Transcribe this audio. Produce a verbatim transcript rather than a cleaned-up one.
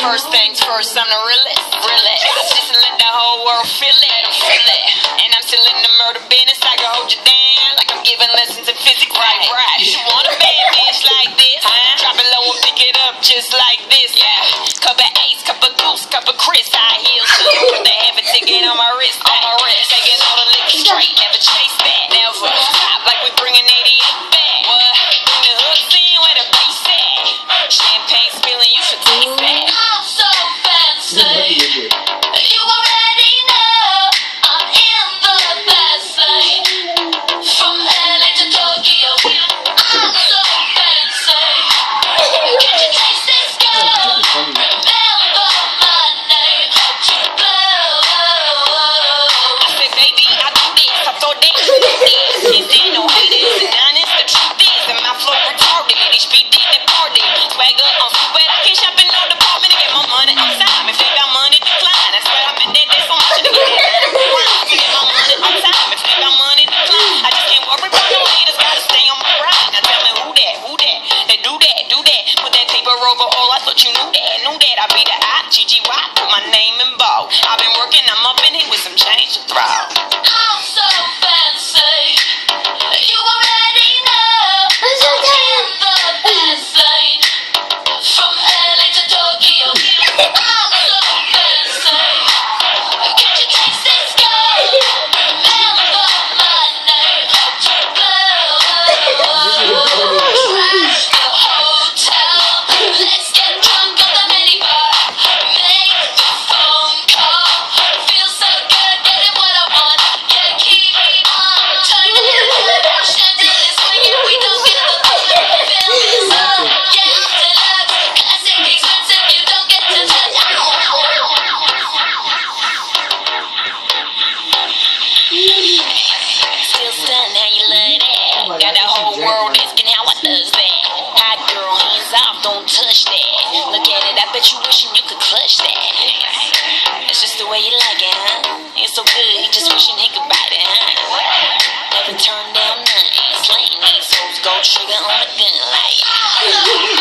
First things first, I'm the realest. Realest. Drop this and let the whole world feel it. Feel it. And I'm still in the murder business. I can hold you down like I'm giving lessons in physics. Right, right. You want a bad bitch like this? Huh? Drop it low and pick it up just like this. Yeah. Cup of Ace, cup of Goose, cup of Chris. High heels too. Put the half a ticket on my wrist. On my wrist. Taking all the liquor straight. Never chase that. Never. Stop like we bringing eighty-eight back. What? Bring the hooks in where the bass at. Champagne spilling, you should taste that. I'm so fancy. You already know I'm in the fast lane. From L A to Tokyo, I'm so fancy. Can you taste this girl? Remember my name. To blow. I said, baby, I do this. I thought they should do this. Can't stand no haters and honest. The truth is that my flow retarded. H B D departed. Swagger on super. I can't shop in no department to get my money on time. If they got money, decline. That's why I'm in that. That's so much to get it. To get my money on time. If they got money, decline. I just can't worry about no haters. Gotta stay on my grind. Now tell me who that, who that. They do that, do that. Put that paper over all. I thought you knew that, knew that. I be the I, G G Y. Put my name in bold. I've been working. I'm up in here with some change to throw. I'm so fancy. You already know I'm in the fast lane. From L A to Tokyo, I'm so fancy. Can you taste this girl? Remember my name. To blow. Crash the hotel. Let's get drunk on the minibar. Make the phone call. Feels so good getting what I want. Yeah, keep me on. Turning it up. Chandelier swinging. We don't get the feeling. Feel this up. Yeah, deluxe. Classic, expensive. You don't get to touch. Still stunned how you love that. Got the whole world asking how I does that. Hot girl, hands off, don't touch that. Look at it, I bet you wishing you could clutch that. It's just the way you like it, huh? It's so good, he just wishing he could bite it, huh? Never turn down nothing. Slaying these hoes, go trigger on the gun like.